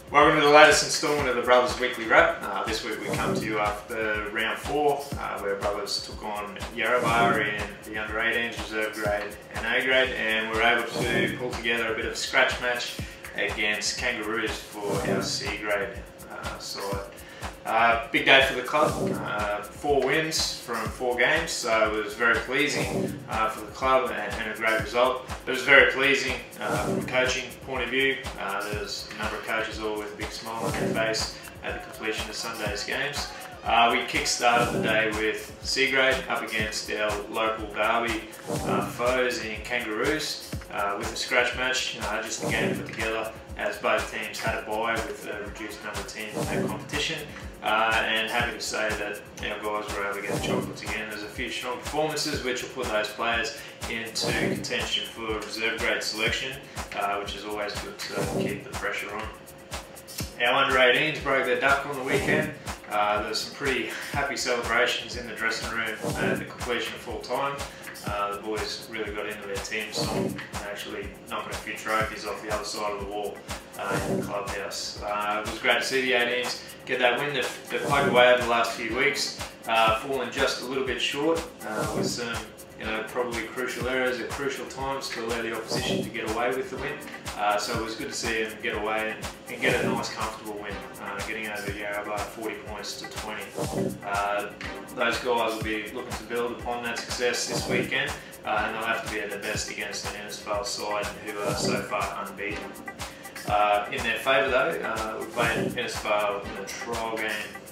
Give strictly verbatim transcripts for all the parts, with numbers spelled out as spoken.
Welcome to the latest instalment of the Brothers Weekly Wrap. Uh, this week we come to you after round four, uh, where Brothers took on Yarrabah in the under eighteens, reserve grade and A grade, and we were able to pull together a bit of a scratch match against Kangaroos for our C grade uh, side. Uh, big day for the club, uh, four wins from four games, so it was very pleasing uh, for the club and, and a great result. It was very pleasing uh, from a coaching point of view. Uh, there's a number of coaches all with a big smile on their face at the completion of Sunday's games. Uh, we kick-started the day with C grade up against our local derby uh, foes in Kangaroos uh, with a scratch match, uh, just a game put together as both teams had a bye with a reduced number of teams in that competition. Uh, and happy to say that our guys were able to get the chocolates again. There's a few strong performances which will put those players into contention for reserve grade selection, uh, which is always good to keep the pressure on. Our under eighteens broke their duck on the weekend. Uh, There's some pretty happy celebrations in the dressing room at the completion of full time. Uh, the boys really got into their team song and actually knocking a few trophies off the other side of the wall uh, in the clubhouse. Uh, it was great to see the eighteens get that win. They've, they've plugged away over the last few weeks, uh, fallen just a little bit short uh, with some you know, probably crucial errors at crucial times to allow the opposition to get away with the win. Uh, so it was good to see them get away and, and get a nice comfortable win, uh, getting over Yarrabah forty points to twenty. Uh, those guys will be looking to build upon that success this weekend, uh, and they'll have to be at their best against an Innisfail side who are so far unbeaten. Uh, in their favour though, uh, we played Innisfail in a trial game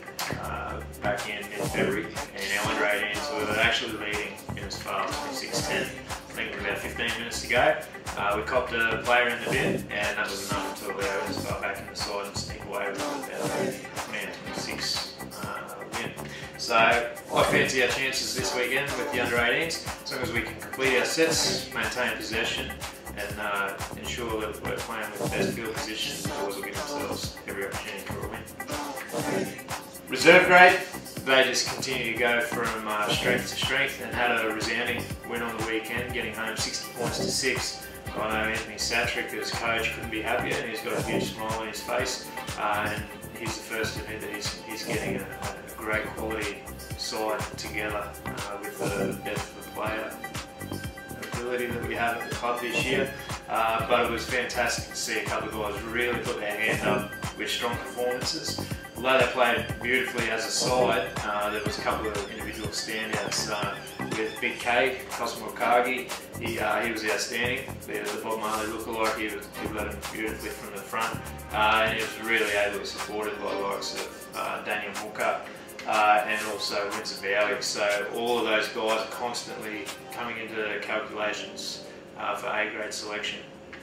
uh, back in mid-February, and our under eighteens were actually leading Innisfail twenty-six ten. I think with about fifteen minutes to go. Uh, we copped a player in the bin, and that was enough to allow Innisfail back in the side and sneak away with about twenty twenty-six uh, win. So I fancy our chances this weekend with the under eighteens, as long as we can complete our sets, maintain possession, and uh, ensure that we're playing with the best field position. The boys will give themselves every opportunity for a win. Reserve grade, they just continue to go from uh, strength to strength and had a resounding win on the weekend, getting home sixty points to six. I know Anthony Satrick, as coach, couldn't be happier, and he's got a huge smile on his face. Uh, and he's the first to admit that he's, he's getting a, a great quality side together uh, with the depth of player ability that we have at the club this year. Uh, but it was fantastic to see a couple of guys really put their hand up with strong performances. Although they played beautifully as a side, uh, there was a couple of individual standouts. Uh, with Big K, Cosmo Kagi, he, uh, he was outstanding. The, the Bob Marley lookalike, he, was, he led him beautifully from the front, uh, and he was really able to support it by the likes of uh, Daniel Mooka uh, and also Windsor Bowie. So all of those guys are constantly coming into calculations uh, for A grade selection.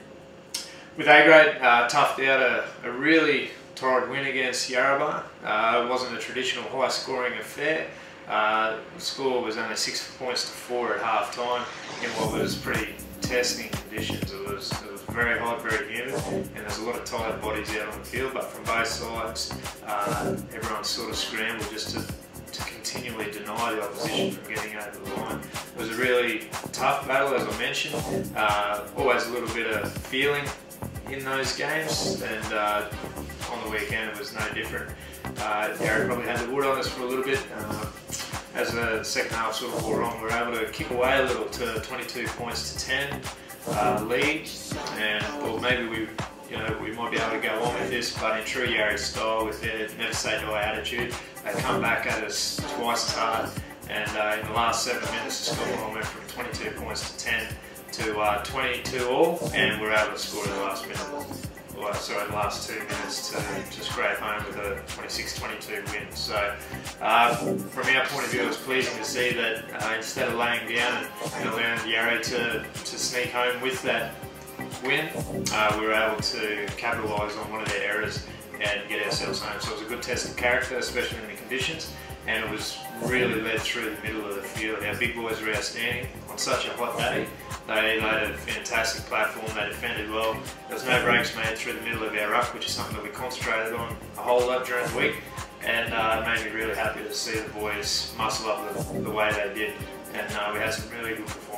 With A grade, uh, toughed out a, a really torrid win against Yarrabah. Uh, it wasn't a traditional high scoring affair. Uh, the score was only six points to four at half time in what was pretty testing conditions. It was, it was very hot, very humid, and there's a lot of tired bodies out on the field, but from both sides, uh, everyone sort of scrambled just to, to continually deny the opposition from getting over the line. It was a really tough battle, as I mentioned. Uh, always a little bit of feeling in those games, and uh, on the weekend it was no different. Uh, Derek probably had the wood on us for a little bit. Uh, as the second half sort of wore on, we were able to kick away a little to twenty-two points to ten uh, lead, and well, maybe we, you know, we might be able to go on with this. But in true Yarra style, with their never say die attitude, they come back at us twice as hard. And uh, in the last seven minutes, the scoreline went from twenty-two points to ten to uh, twenty-two all, and we were able to score in the last minute. Well, sorry, the last two minutes to, to scrape home with a twenty-six twenty-two win. So, uh, from our point of view, it was pleasing to see that uh, instead of laying down and, and allowing Yarra to, to sneak home with that win, uh, we were able to capitalise on one of their errors and get ourselves home. So it was a good test of character, especially in the conditions, and it was really led through the middle of the field. Our big boys were outstanding on such a hot day. They laid a fantastic platform, they defended well. There was no breaks made through the middle of our ruck, which is something that we concentrated on a whole lot during the week, and uh, it made me really happy to see the boys muscle up the, the way they did, and uh, we had some really good performances.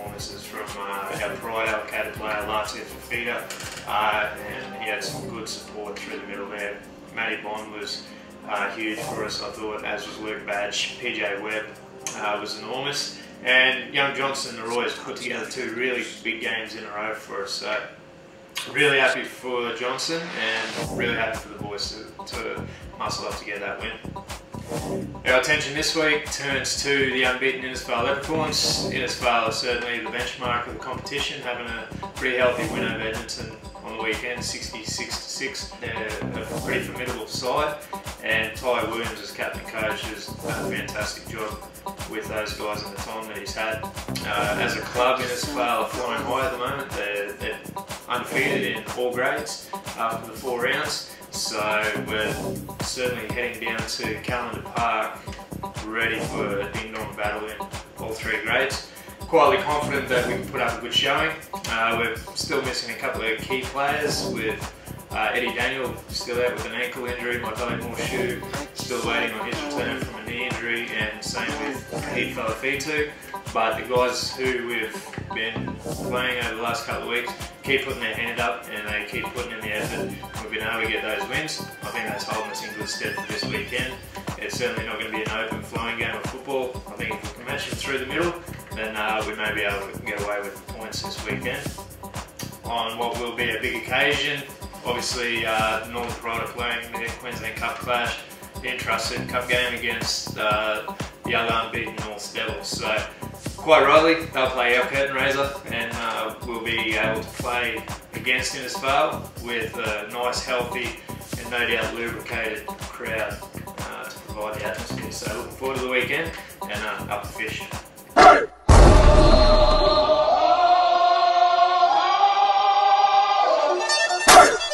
performances from uh, our pride allocated player, Latia Fafita, uh, and he had some good support through the middle there. Matty Bond was uh, huge for us, I thought, as was Luke Badge. P J Webb uh, was enormous, and young Johnson and the Roy's put together two really big games in a row for us. So really happy for Johnson and really happy for the boys to, to muscle up to get that win. Our attention this week turns to the unbeaten Innisfail Leprechauns. Innisfail is certainly the benchmark of the competition, having a pretty healthy win over Edmonton on the weekend, sixty-six to six. They're a pretty formidable side, and Ty Williams as captain coach has done a fantastic job with those guys in the time that he's had. Uh, as a club, Innisfail are flying high at the moment. They're, they're undefeated in all grades after the four rounds. So we're certainly heading down to Calendar Park, ready for a ding-dong battle in all three grades. Quietly confident that we can put up a good showing. Uh, we're still missing a couple of key players, with uh, Eddie Daniel still out with an ankle injury, my Billy Morshoe still waiting on his return from a knee injury, and same with Heath Falafitu. But the guys who we've been playing over the last couple of weeks keep putting their hand up and they keep putting in the effort. We've been able to get those wins. I think that's holding us in good stead for this weekend. It's certainly not going to be an open flowing game of football. I think if we can match them through the middle, then uh, we may be able to get away with the points this weekend. On what will be a big occasion, obviously uh, Northern Pride are playing the Queensland Cup clash, the Entrusted Cup game against uh, the other unbeaten North Devils. So quite rightly, they'll play our curtain raiser, and uh, we'll be able to play against Innisfail with a nice, healthy, and no doubt lubricated crowd uh, to provide the atmosphere. So looking forward to the weekend and uh, up the fish.